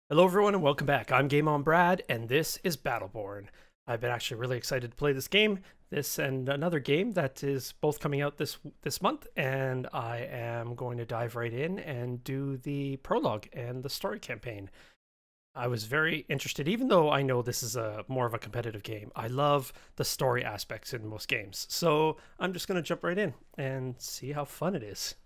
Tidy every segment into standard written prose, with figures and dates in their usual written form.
Hello everyone and welcome back. I'm Game On Brad and this is Battleborn. I've been actually really excited to play this game. This and another game that is both coming out this month, and I am going to dive right in and do the prologue and the story campaign. I was very interested, even though I know this is more of a competitive game. I love the story aspects in most games. So I'm just going to jump right in and see how fun it is.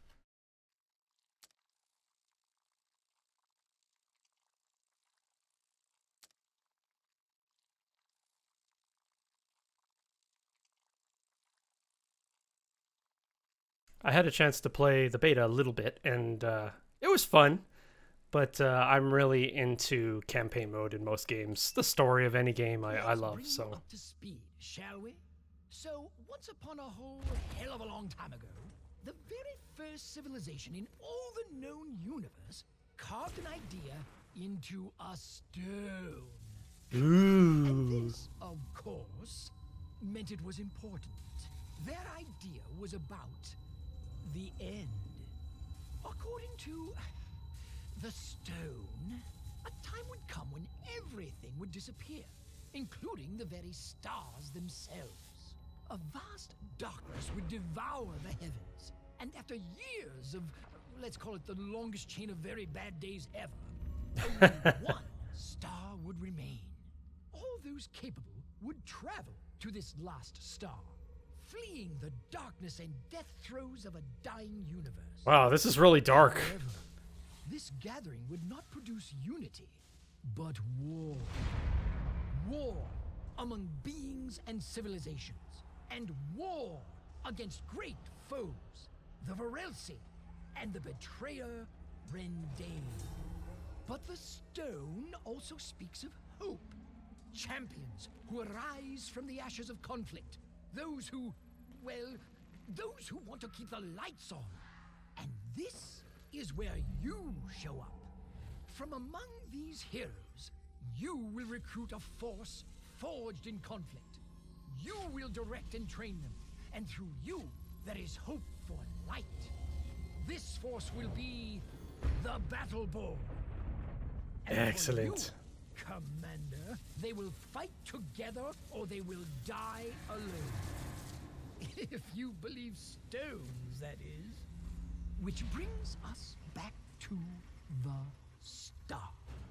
I had a chance to play the beta a little bit, and it was fun, but I'm really into campaign mode in most games. The story of any game I love, so. Up to speed, shall we? So, once upon a whole hell of a long time ago, the very first civilization in all the known universe carved an idea into a stone. Ooh. And this, of course, meant it was important. Their idea was about the end. According to the stone, a time would come when everything would disappear, including the very stars themselves. A vast darkness would devour the heavens, and after years of, let's call it the longest chain of very bad days ever, only one star would remain. All those capable would travel to this last star, fleeing the darkness and death throes of a dying universe. Wow, this is really dark. However, this gathering would not produce unity, but war. War among beings and civilizations, and war against great foes, the Varelsi and the betrayer Rendane. But the stone also speaks of hope. Champions who arise from the ashes of conflict. Those who, well, those who want to keep the lights on. And this is where you show up. From among these heroes, you will recruit a force forged in conflict. You will direct and train them, and through you, there is hope for light. This force will be the Battleborn. Excellent. Commander, they will fight together or they will die alone. If you believe stones, that is. Which brings us back to the star.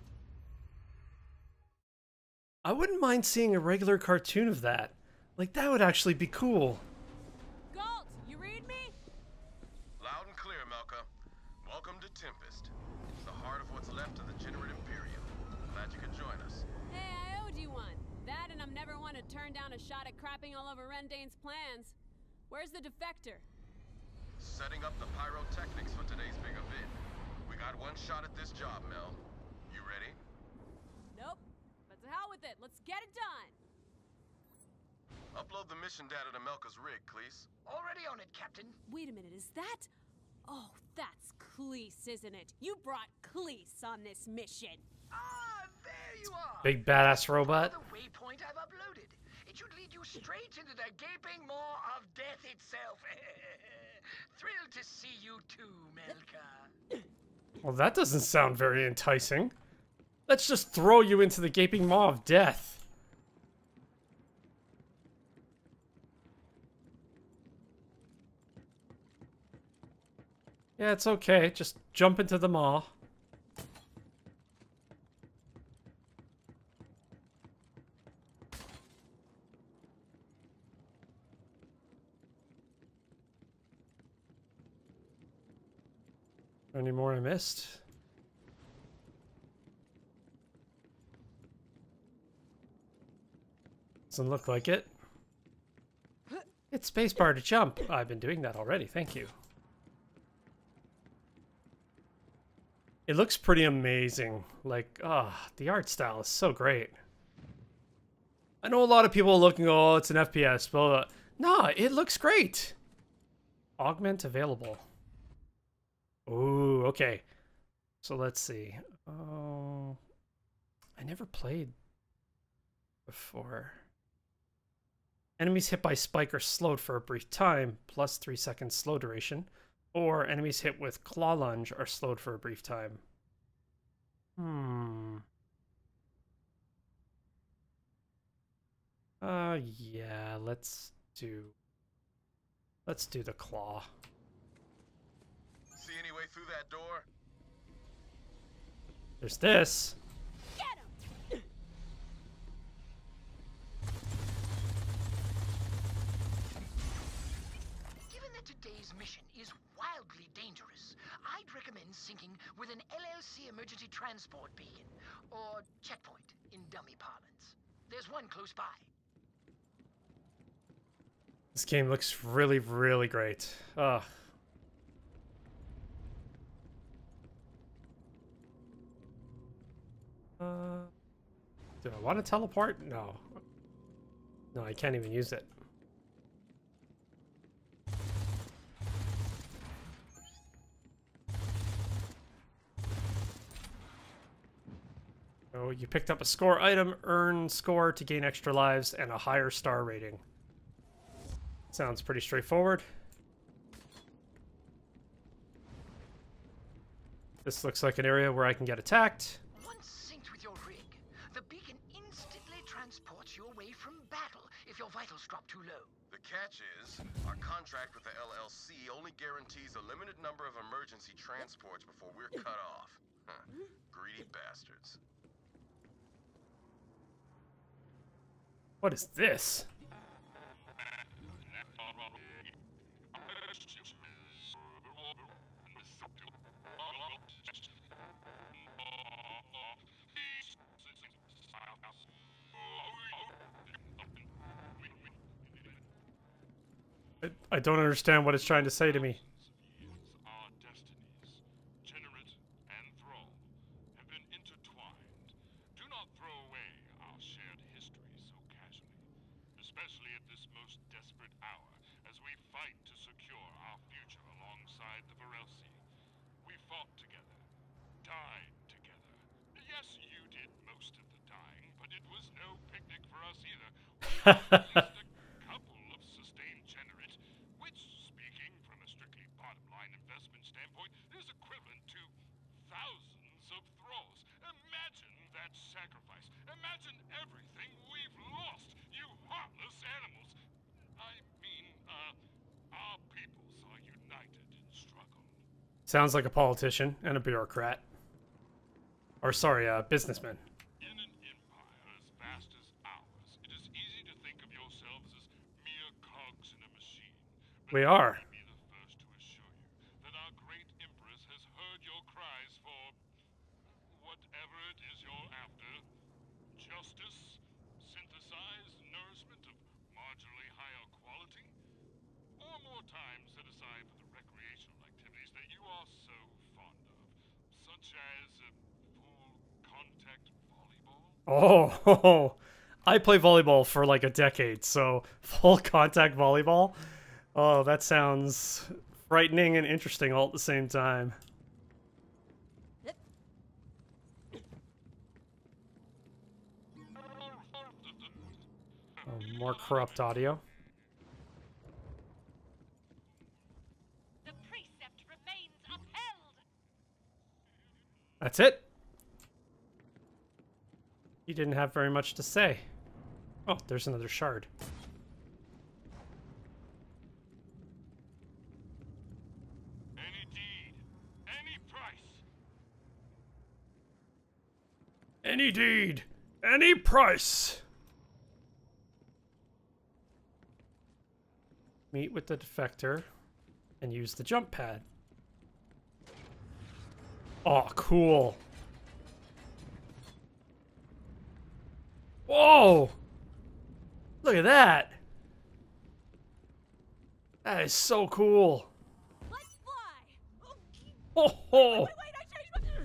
I wouldn't mind seeing a regular cartoon of that. Like, that would actually be cool. Galt, you read me? Loud and clear, Melka. Welcome to Tempest. It's the heart of what's left of the Generate Imperium. Glad you could join us. Hey, I owed you one. That and I'm never one to turn down a shot at crapping all over Rendane's plans. Where's the defector? Setting up the pyrotechnics for today's big event. We got one shot at this job, Mel. You ready? Nope. But to hell with it. Let's get it done. Upload the mission data to Melka's rig, please. Already on it, Captain. Wait a minute, is that? Oh, that's Cleese, isn't it? You brought Cleese on this mission. Ah, there you are. Big badass robot. The waypoint I've uploaded. It should lead you straight into the gaping maw of death itself. Thrilled to see you too, Melka. Well, that doesn't sound very enticing. Let's just throw you into the gaping maw of death. Yeah, it's okay. Just jump into the maw. Any more I missed? Doesn't look like it. Hit spacebar to jump. I've been doing that already, thank you. It looks pretty amazing. Like, the art style is so great. I know a lot of people are looking, oh, it's an FPS, but no, it looks great. Augment available. Ooh, okay. So let's see. Oh, I never played before. Enemies hit by spike are slowed for a brief time, plus 3 seconds slow duration. Or enemies hit with claw lunge are slowed for a brief time. Yeah, let's do the claw. See any way through that door? There's this. Get him! Given that today's mission is wildly dangerous, I'd recommend syncing with an LLC emergency transport beacon, or checkpoint in dummy parlance. There's one close by. This game looks really, really great. Ugh. Do I want to teleport? No. No, I can't even use it. So you picked up a score item, earn score to gain extra lives, and a higher star rating. Sounds pretty straightforward. This looks like an area where I can get attacked. Once synced with your rig, the beacon instantly transports you away from battle if your vitals drop too low. The catch is, our contract with the LLC only guarantees a limited number of emergency transports before we're cut off. Huh. Greedy bastards. What is this? I don't understand what it's trying to say to me. Our destinies, Generate and Thrall, have been intertwined. Do not throw away our shared history so casually, especially at this most desperate hour as we fight to secure our future alongside the Varelsi. We fought together, died together. Yes, you did most of the dying, but it was no picnic for us either. We lost a couple of sustained Generate, which, speaking from a strictly bottom-line investment standpoint, is equivalent to thousands of Thralls. Imagine that sacrifice. Imagine everything we've lost, you heartless animals. I mean, our peoples are united in struggle. Sounds like a politician and a bureaucrat. Or sorry, a businessman. In an empire as vast as ours, it is easy to think of yourselves as mere cogs in a machine. But We are. let me be the first to assure you that our great empress has heard your cries for whatever it is you're after. Justice, synthesized nourishment of marginally higher quality, or more time set aside for the recreational activities that you are so fond of, such as full contact volleyball. Oh, I play volleyball for like a decade, so full contact volleyball. Oh, that sounds frightening and interesting all at the same time. Oh, more corrupt audio. The precept remains upheld. That's it? He didn't have very much to say. Oh, there's another shard. Any deed, any price. Any deed, any price. Meet with the defector and use the jump pad. Oh, cool. Whoa! Look at that. That is so cool. Let's fly! Oh, oh. Wait, I changed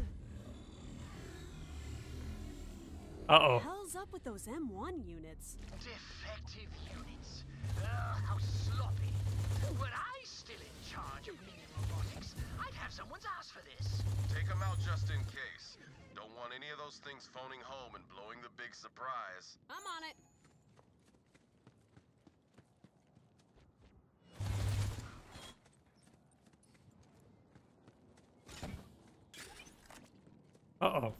my... Uh-oh. Hell's up with those M1 units? Defective units. How sloppy. Were I still in charge of minion robotics, I'd have someone's ass for this. Take them out just in case. Don't want any of those things phoning home and blowing the big surprise. I'm on it. Uh-oh.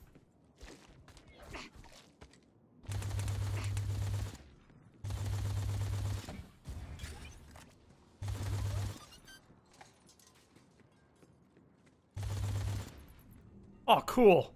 Oh, cool.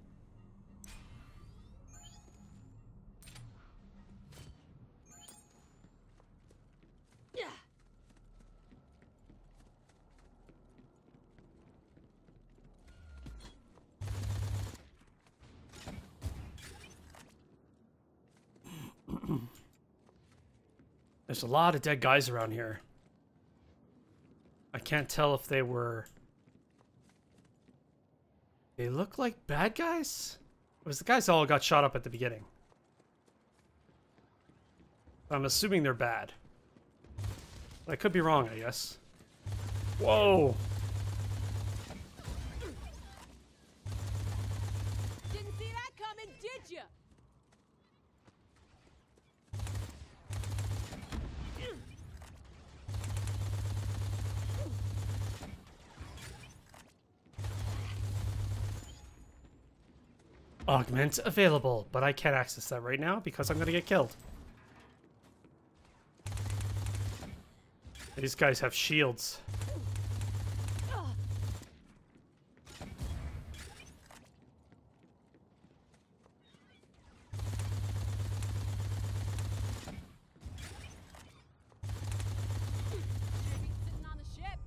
There's a lot of dead guys around here. I can't tell if they were... They look like bad guys? It was the guys that all got shot up at the beginning. I'm assuming they're bad. But I could be wrong, I guess. Whoa! Didn't see that coming, did ya? Augment available, but I can't access that right now because I'm gonna get killed. These guys have shields. Sitting on the ship.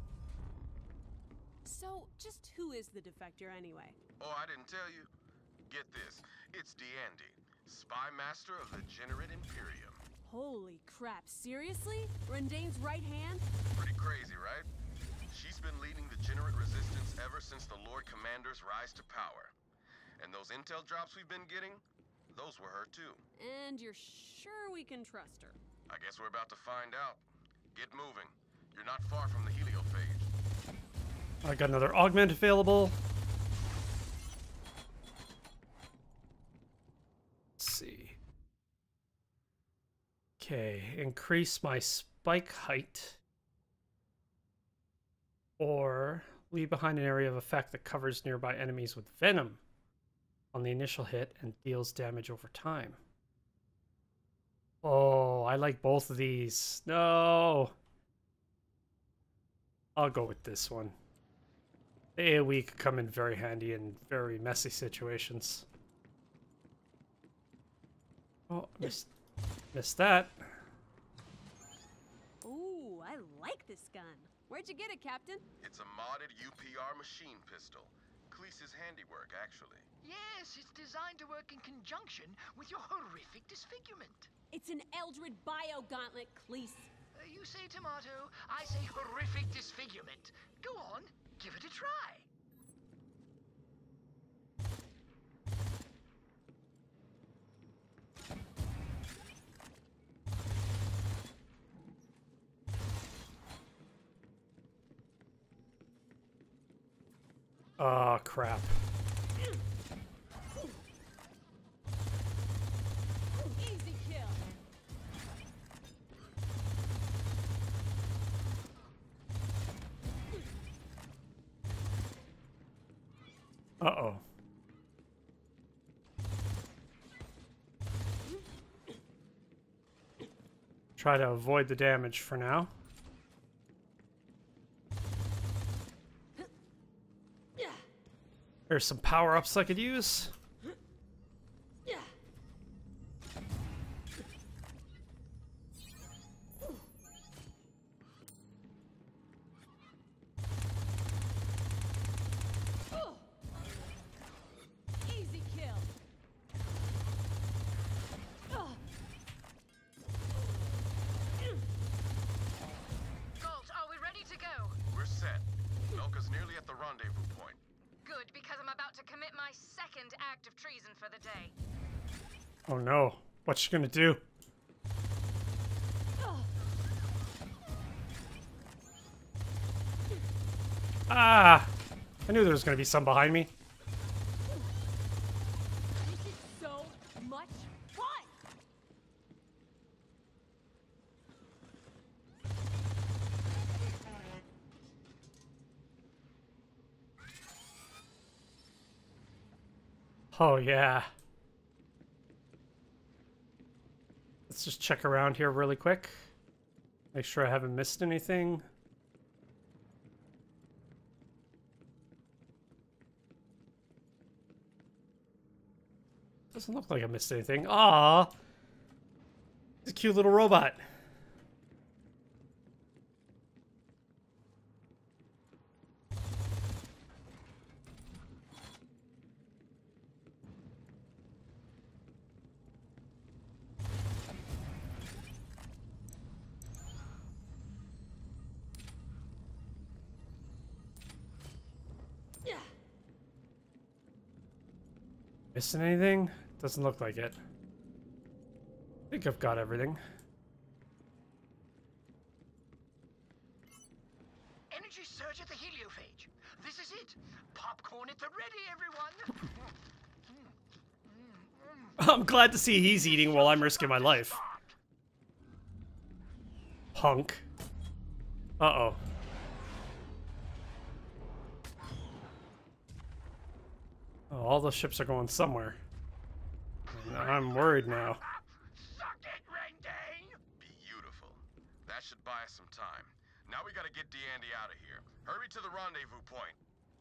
So, just who is the defector anyway? Oh, I didn't tell you. Get this. It's Deandy, Spy Master of the Generate Imperium. Holy crap, seriously? Rendain's right hand? Pretty crazy, right? She's been leading the Generate Resistance ever since the Lord Commander's rise to power. And those intel drops we've been getting, those were her too. And you're sure we can trust her? I guess we're about to find out. Get moving. You're not far from the heliophage. I got another augment available. Let's see. Okay, increase my spike height. Or leave behind an area of effect that covers nearby enemies with venom on the initial hit and deals damage over time. Oh, I like both of these. No. I'll go with this one. The AoE could come in very handy in very messy situations. Oh, missed that. Ooh, I like this gun. Where'd you get it, Captain? It's a modded UPR machine pistol. Cleese's handiwork, actually. Yes, it's designed to work in conjunction with your horrific disfigurement. It's an Eldred bio gauntlet, Cleese. You say tomato, I say horrific disfigurement. Go on, give it a try. Oh, crap. Easy kill. Uh-oh. Try to avoid the damage for now. There's some power-ups I could use. Easy kill. Galt, are we ready to go? We're set. Milka's nearly at the rendezvous point. Good, because I'm about to commit my second act of treason for the day. Oh no. What's she gonna do? Ah! I knew there was gonna be some behind me. This is so much fun. Oh yeah. Let's just check around here really quick. Make sure I haven't missed anything. Doesn't look like I missed anything. Ah, it's a cute little robot. Missing anything? Doesn't look like it. I think I've got everything. Energy surge at the heliophage. This is it. Popcorn at the ready, everyone. I'm glad to see he's eating while I'm risking my life. Punk. Uh-oh. Oh, all the ships are going somewhere. And I'm worried now. Suck it, Randy. Beautiful. That should buy us some time. Now we gotta get D'Andy out of here. Hurry to the rendezvous point.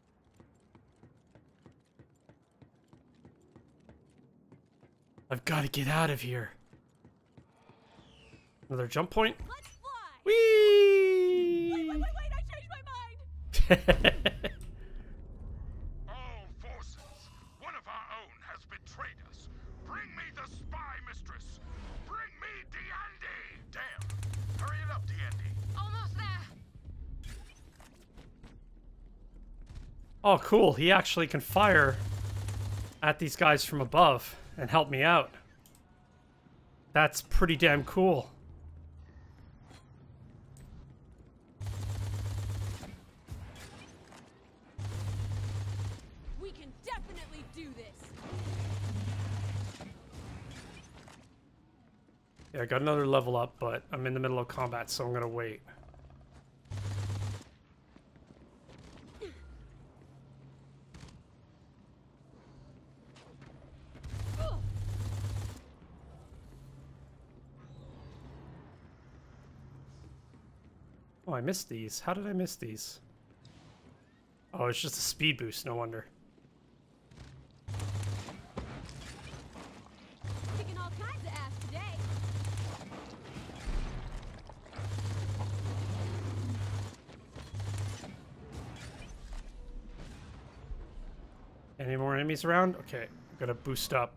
I've got to get out of here. Another jump point? Let's fly! Whee! Wait, I changed my mind! All forces, one of our own has betrayed us. Bring me the spy mistress. Bring me D'Andy. Damn. Hurry it up, D'Andy. Almost there. Oh, cool. He actually can fire at these guys from above and help me out. That's pretty damn cool. We can definitely do this. Yeah, I got another level up, but I'm in the middle of combat, so I'm gonna wait. Oh, I missed these. How did I miss these? Oh, it's just a speed boost, no wonder. Kicking all kinds of ass today. Any more enemies around? Okay, I'm gonna boost up.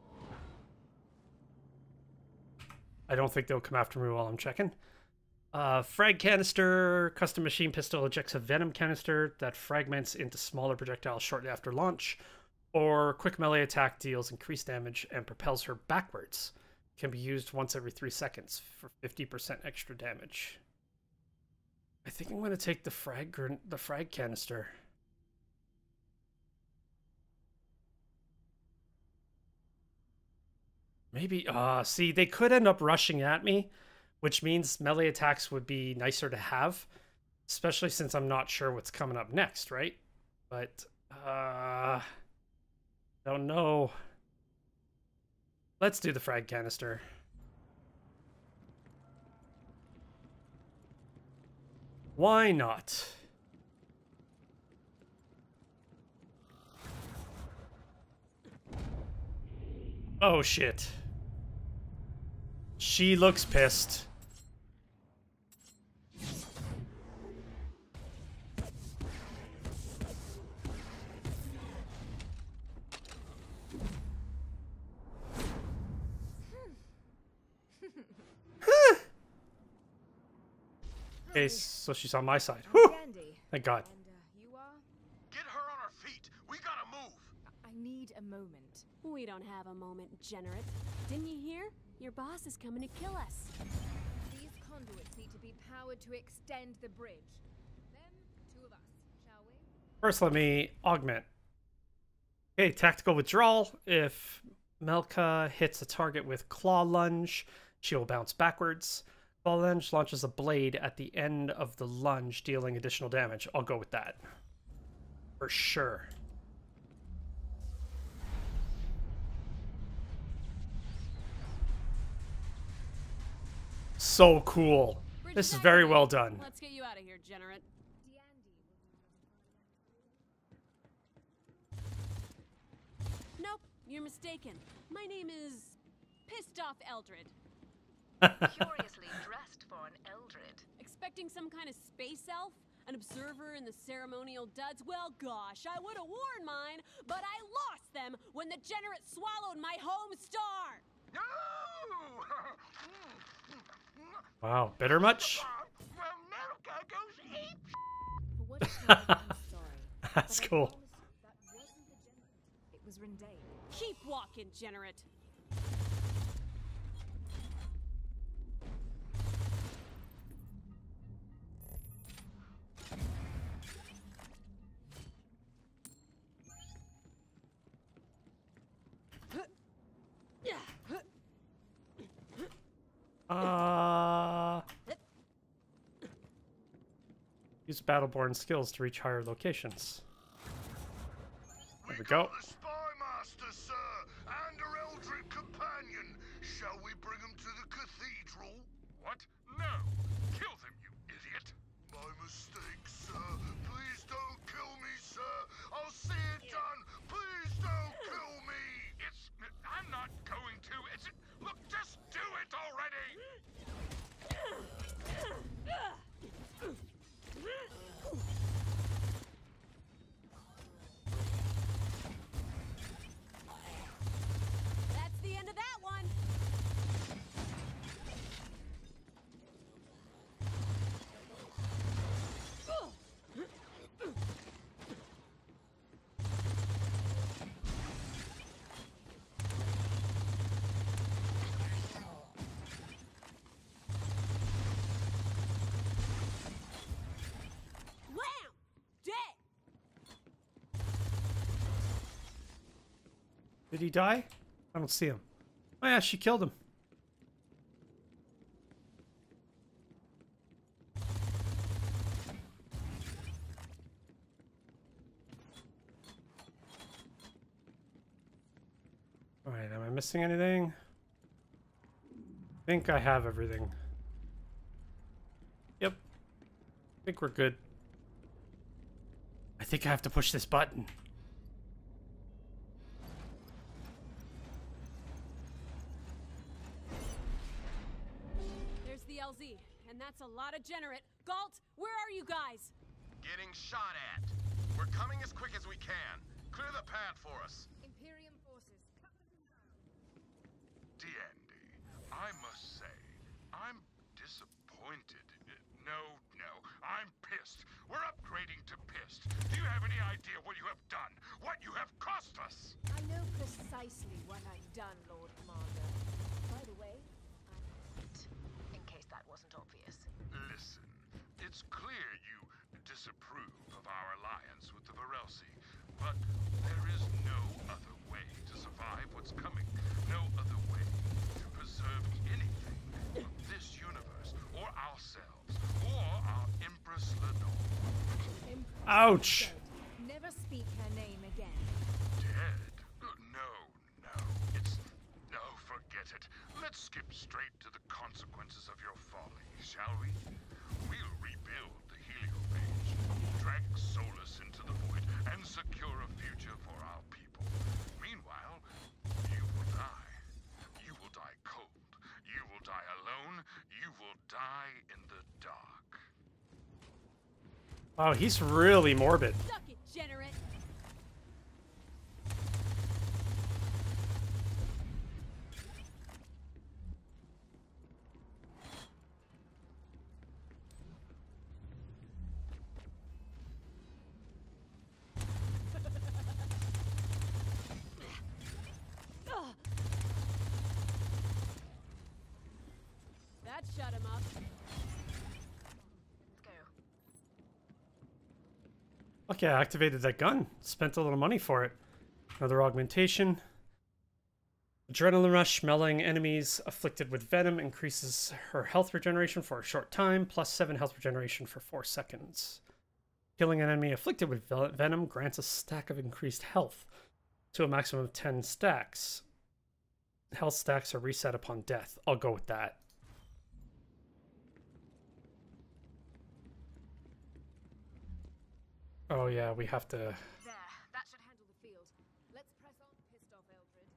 I don't think they'll come after me while I'm checking. Frag canister, custom machine pistol ejects a venom canister that fragments into smaller projectiles shortly after launch, or quick melee attack deals increased damage and propels her backwards. Can be used once every 3 seconds for 50% extra damage. I think I'm gonna take the frag canister. Maybe, see, they could end up rushing at me, which means melee attacks would be nicer to have, especially since I'm not sure what's coming up next, right? But, don't know. Let's do the frag canister. Why not? Oh, shit. She looks pissed. Okay, so she's on my side. Whew! Thank God. And you are? Get her on her feet. We gotta move. I need a moment. We don't have a moment, Generate. Didn't you hear? Your boss is coming to kill us. These conduits need to be powered to extend the bridge. Then, two of us, shall we? First, let me augment. Okay, tactical withdrawal. If Melka hits a target with claw lunge, she will bounce backwards. Claw lunge launches a blade at the end of the lunge, dealing additional damage. I'll go with that. For sure. So cool. Bridge This is is very activated. well done. Let's get you out of here, Generate. Nope, you're mistaken. My name is Pissed Off Eldred. Curiously dressed for an Eldred. Expecting some kind of space elf? An observer in the ceremonial duds? Well, gosh, I would have worn mine, but I lost them when the Degenerate swallowed my home star! No! Wow, bitter much? America goes ape. For what it's worth, I'm sorry. That's but I cool. promise that wasn't the Degenerate. It was Rendane. Keep walking, Degenerate. Use Battleborn skills to reach higher locations. There we go. The spy master, sir, and her eldritch companion. Shall we bring them to the cathedral? What? No! Kill them, you idiot! My mistake, sir. Please don't kill me, sir. I'll see it done. Please don't kill me. I'm not going to. Look, just do it already. That's the end of that one. Wham! Dead! Did he die? I don't see him. Oh yeah, she killed him. Alright, am I missing anything? I think I have everything. Yep. I think we're good. I think I have to push this button. There's the LZ, and that's a lot of Degenerate. Galt, where are you guys? Getting shot at. We're coming as quick as we can. Clear the path for us. Imperium forces, cut them down. Dandy, I must say, I'm disappointed. No, I'm pissed. We're upgrading to pissed. Do you have any idea what you have done? What you have cost us? I know precisely what I've done, Lord Commander. By the way, I'm hurt. In case that wasn't obvious. Listen, it's clear you disapprove of our alliance with the Varelsi, but there is no other way to survive what's coming. No other way to preserve anything of this universe, or ourselves, or our Empress Lenore. Ouch! Dead. Never speak her name again. Dead? No. Forget it. Let's skip straight to the consequences of your folly, shall we? We'll rebuild the Heliopage, drag Solus into the void, and secure a future for our people. Meanwhile, you will die. You will die cold. You will die alone. You will die in the dark. Oh, he's really morbid. Suck it, Degenerate! That shut him up. Let's go. Okay, I activated that gun. Spent a little money for it. Another augmentation. Adrenaline rush, meleeing enemies afflicted with venom increases her health regeneration for a short time, plus 7 health regeneration for 4 seconds. Killing an enemy afflicted with venom grants a stack of increased health to a maximum of 10 stacks. Health stacks are reset upon death. I'll go with that. Oh yeah, we have to... There, that should handle the field. Let's press on, pissed off Eldred.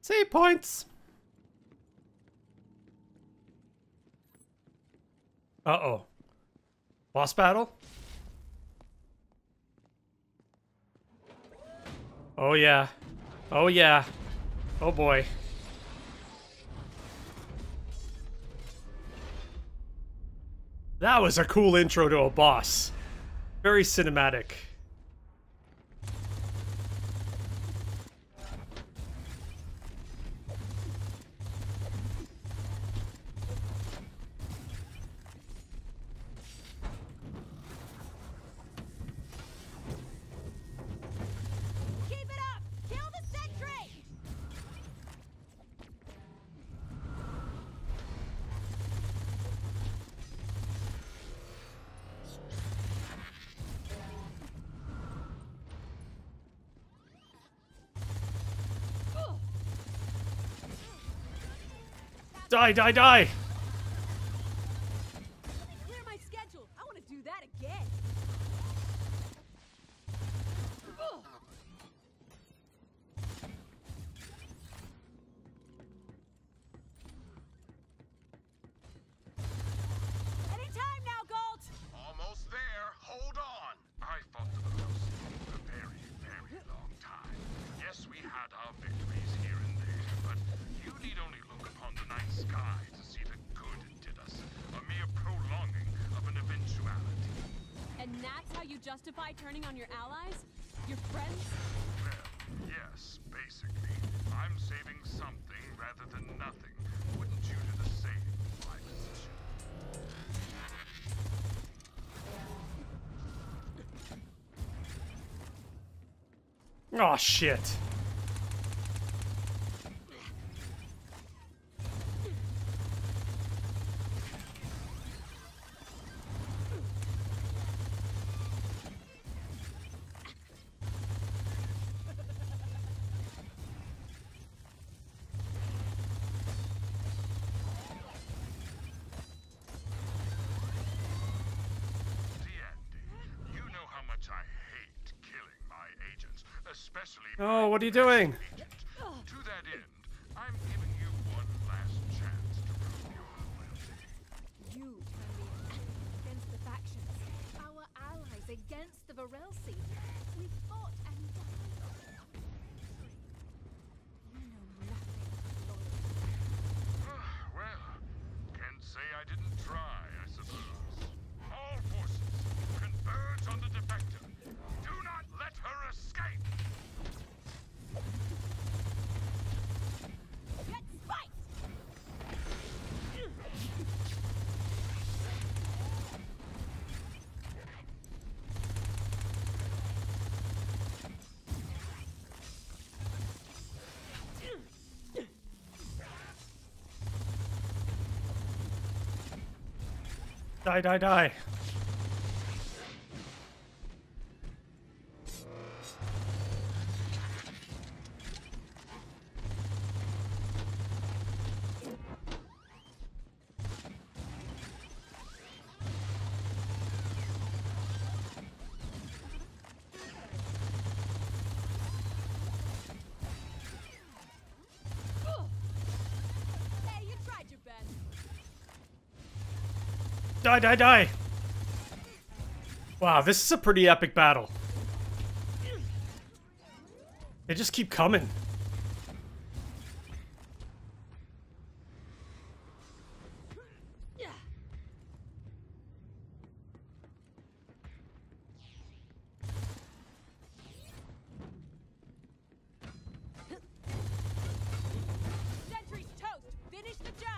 Save points. Uh-oh. Boss battle? Oh yeah. Oh yeah. Oh boy. That was a cool intro to a boss. Very cinematic. Keep it up! Kill the sentry! Die, die, die! Clear my schedule. I want to do that again. Anytime now, Gold. Almost there. Hold on. I fought the Velocity for a very, very long time. Yes, we had our victories here and there, but you need only look upon the night sky to see the good it did us. A mere prolonging of an eventuality. And that's how you justify turning on your allies? Your friends? Well, yes, basically. I'm saving something rather than nothing. Wouldn't you do the same in my position? Oh shit. D'Andy, you know how much I hate killing my agents, especially Oh, what are you doing? agent. To that end, I'm giving you one last chance to prove your loyalty. You turn the enemy against the factions, our allies against the Varelsi. We fought and died. You know nothing of loyalty. Well, can't say I didn't try, I suppose. All forces, converge on the defector. Do not let her escape! Get spiked! Die, die, die. Hey, you tried your best. Die, die, die! Wow, this is a pretty epic battle. They just keep coming. Sentry's toast. Finish the job.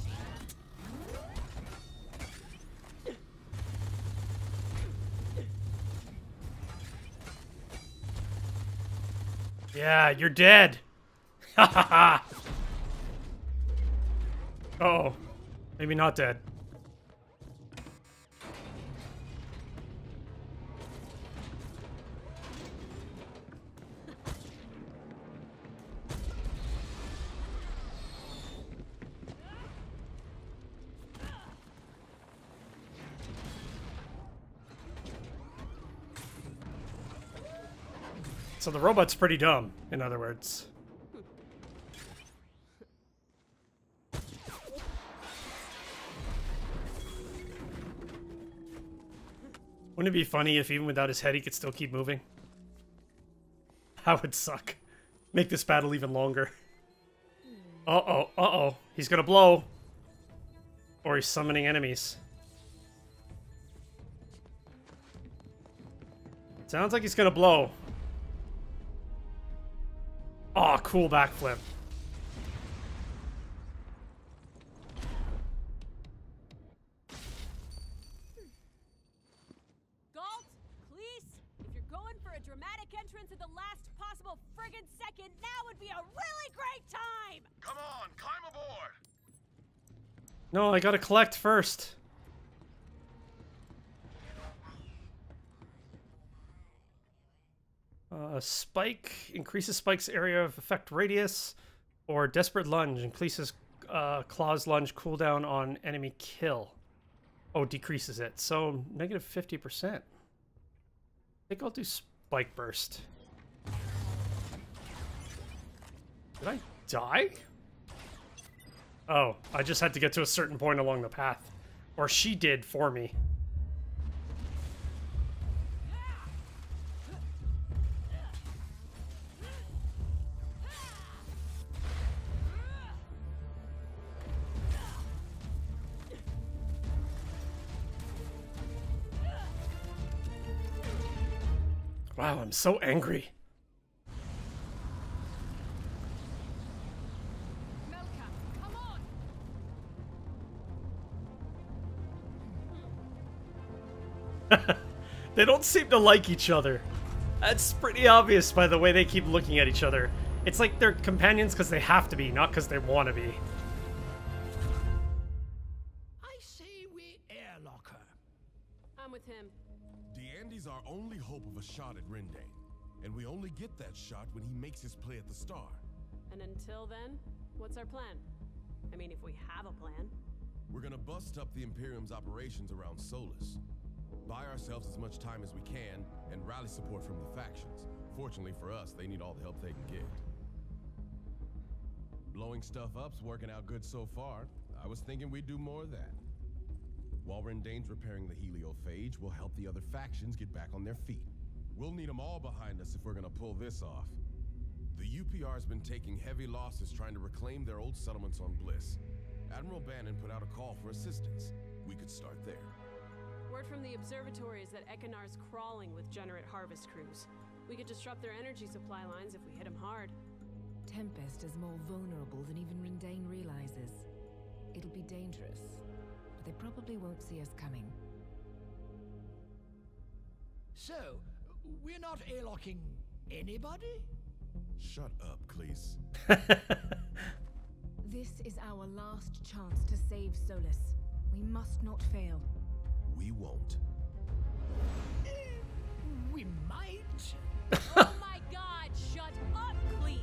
Yeah, you're dead. Ha ha ha. Oh, maybe not dead. So the robot's pretty dumb, in other words. Wouldn't it be funny if even without his head he could still keep moving? That would suck. Make this battle even longer. Uh-oh, uh-oh. He's gonna blow. Or he's summoning enemies. Sounds like he's gonna blow. Aw, cool backflip. Galt, please, if you're going for a dramatic entrance at the last possible friggin' second, now would be a really great time! Come on, climb aboard! No, I gotta collect first. Spike increases Spike's area of effect radius, or Desperate Lunge increases Claw's lunge cooldown on enemy kill. Oh, decreases it. So negative 50%. I think I'll do Spike Burst. Did I die? Oh, I just had to get to a certain point along the path. Or she did for me. Wow, I'm so angry. Melka, come on! They don't seem to like each other. That's pretty obvious by the way they keep looking at each other. It's like they're companions because they have to be, not because they want to be. I say we airlock her. I'm with him. D'Andy's our only hope of a shot at Rendane, and we only get that shot when he makes his play at the Star. And until then, what's our plan? I mean, if we have a plan. We're gonna bust up the Imperium's operations around Solus, buy ourselves as much time as we can, and rally support from the factions. Fortunately for us, they need all the help they can get. Blowing stuff up's working out good so far. I was thinking we'd do more of that. While Rendane's repairing the heliophage, we'll help the other factions get back on their feet. We'll need them all behind us if we're gonna pull this off. The UPR's been taking heavy losses trying to reclaim their old settlements on Bliss. Admiral Bannon put out a call for assistance. We could start there. Word from the observatory is that Ekanar's crawling with Generate harvest crews. We could disrupt their energy supply lines if we hit them hard. Tempest is more vulnerable than even Rendane realizes. It'll be dangerous, but they probably won't see us coming. So, we're not airlocking anybody? Shut up, Cleese. This is our last chance to save Solus. We must not fail. We won't. We might. Oh my god, shut up, please!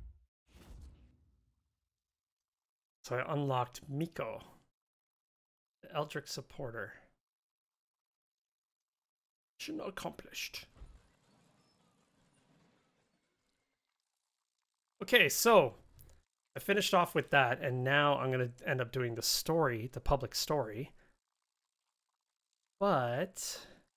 So I unlocked Miko, the Eldritch supporter. Mission accomplished. Okay, so I finished off with that, and now I'm going to end up doing the story, the public story. But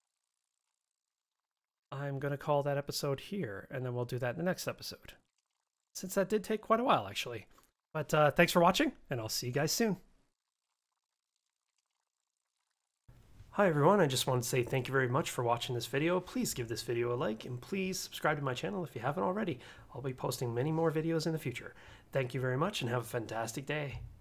I'm going to call that episode here, and then we'll do that in the next episode. Since that did take quite a while, actually. But thanks for watching, and I'll see you guys soon. Hi everyone, I just wanted to say thank you very much for watching this video. Please give this video a like, and please subscribe to my channel if you haven't already. I'll be posting many more videos in the future. Thank you very much, and have a fantastic day.